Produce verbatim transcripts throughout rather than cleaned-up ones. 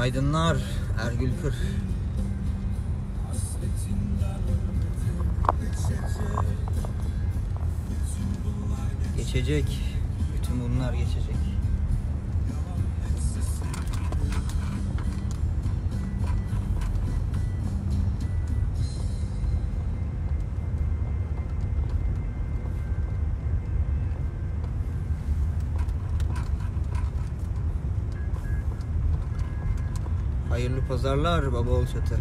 Günaydınlar Ergül Kır. Geçecek. Bütün bunlar geçecek. Hayırlı pazarlar Babaoğlu Çatı.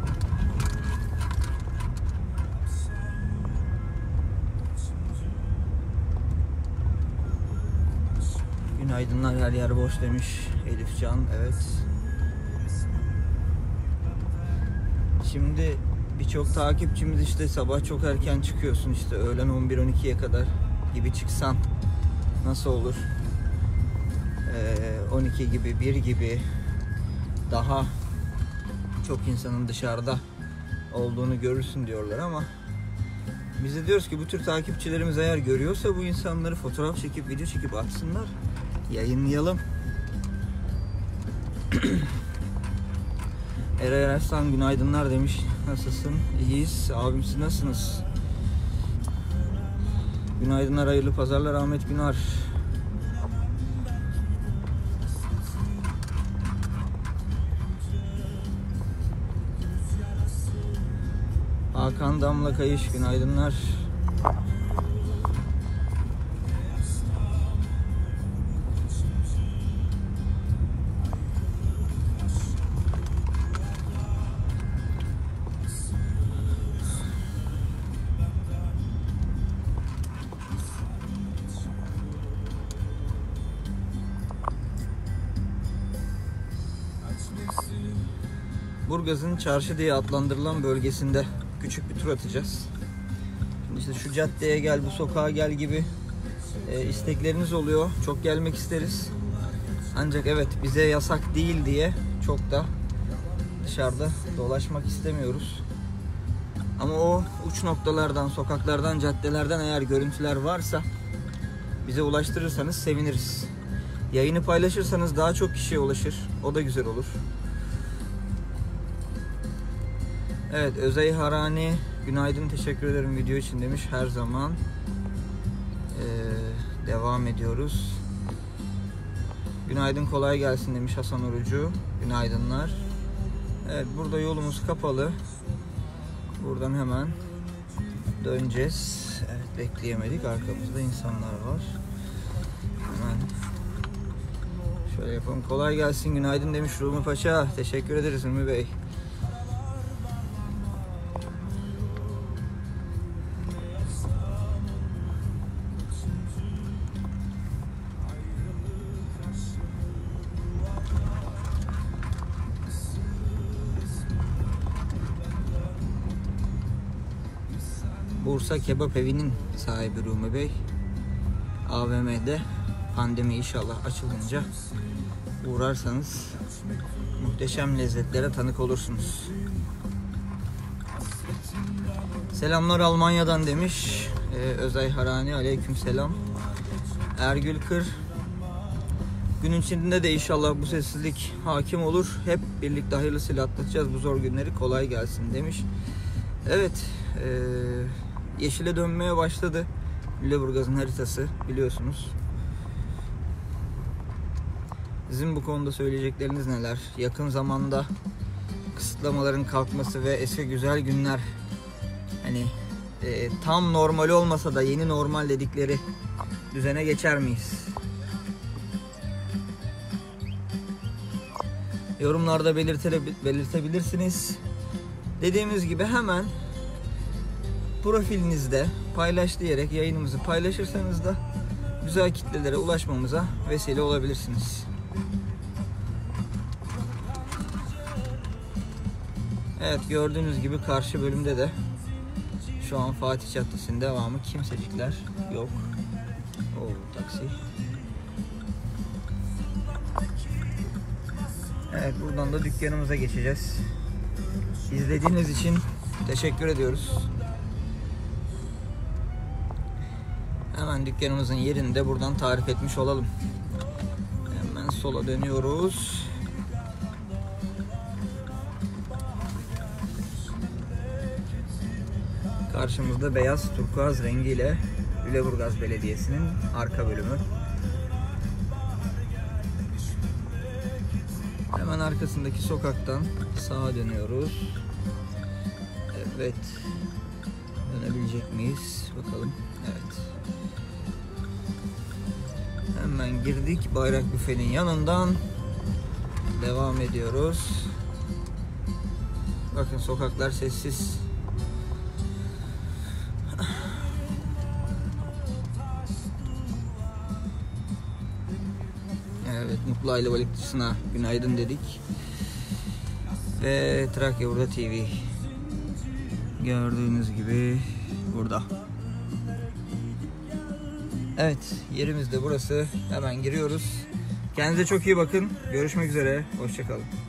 Günaydınlar, her yer boş demiş Elif Can. Evet. Şimdi birçok takipçimiz işte sabah çok erken çıkıyorsun, işte öğlen on bir on ikiye kadar gibi çıksan nasıl olur? Ee, on iki gibi, bir gibi daha çok insanın dışarıda olduğunu görürsün diyorlar ama biz de diyoruz ki bu tür takipçilerimiz eğer görüyorsa bu insanları fotoğraf çekip video çekip atsınlar, yayınlayalım. Eray Arslan günaydınlar demiş. Nasılsın? İyiyiz. Abim siz nasılsınız? Günaydınlar, hayırlı pazarlar Ahmet Günar. Hakan Damla Kayış günaydınlar. Burgaz'ın çarşı diye adlandırılan bölgesinde küçük bir tur atacağız. Şimdi işte şu caddeye gel, bu sokağa gel gibi e, istekleriniz oluyor. Çok gelmek isteriz. Ancak evet, bize yasak değil diye çok da dışarıda dolaşmak istemiyoruz. Ama o uç noktalardan, sokaklardan, caddelerden eğer görüntüler varsa bize ulaştırırsanız seviniriz. Yayını paylaşırsanız daha çok kişiye ulaşır. O da güzel olur. Evet, Özey Harani günaydın, teşekkür ederim video için demiş. Her zaman ee, devam ediyoruz. Günaydın, kolay gelsin demiş Hasan Orucu. Günaydınlar. Evet, burada yolumuz kapalı. Buradan hemen döneceğiz. Evet, bekleyemedik, arkamızda insanlar var. Hemen şöyle yapalım. Kolay gelsin, günaydın demiş Rumi Paşa. Teşekkür ederiz Rumi Bey. Bursa Kebap Evi'nin sahibi Rumi Bey. A V M'de pandemi inşallah açılınca uğrarsanız muhteşem lezzetlere tanık olursunuz. Selamlar Almanya'dan demiş ee, Özay Harani. Aleyküm selam. Ergül Kır. Günün içinde de inşallah bu sessizlik hakim olur. Hep birlikte hayırlısıyla atlatacağız bu zor günleri. Kolay gelsin demiş. Evet. Ee, yeşile dönmeye başladı Lüleburgaz'ın haritası, biliyorsunuz. Sizin bu konuda söyleyecekleriniz neler? Yakın zamanda kısıtlamaların kalkması ve eski güzel günler, hani e, tam normal olmasa da yeni normal dedikleri düzene geçer miyiz? Yorumlarda belirtebilirsiniz. Dediğimiz gibi hemen profilinizde paylaş diyerek yayınımızı paylaşırsanız da güzel kitlelere ulaşmamıza vesile olabilirsiniz. Evet, gördüğünüz gibi karşı bölümde de şu an Fatih Caddesi'nin devamı, kimsecikler yok. Oo, taksi. Evet, buradan da dükkanımıza geçeceğiz. İzlediğiniz için teşekkür ediyoruz. Hemen dükkanımızın yerini de buradan tarif etmiş olalım. Hemen sola dönüyoruz. Karşımızda beyaz turkuaz rengiyle Lüleburgaz Belediyesi'nin arka bölümü. Hemen arkasındaki sokaktan sağa dönüyoruz. Evet. Dönebilecek miyiz? Bakalım. Evet. Hemen girdik. Bayrak Büfe'nin yanından devam ediyoruz. Bakın sokaklar sessiz. Evet, Mutlu Aile Balıkçısı'na günaydın dedik. Ve Trakya Burada T V. Gördüğünüz gibi burada. Evet, yerimiz de burası. Hemen giriyoruz. Kendinize çok iyi bakın. Görüşmek üzere. Hoşça kalın.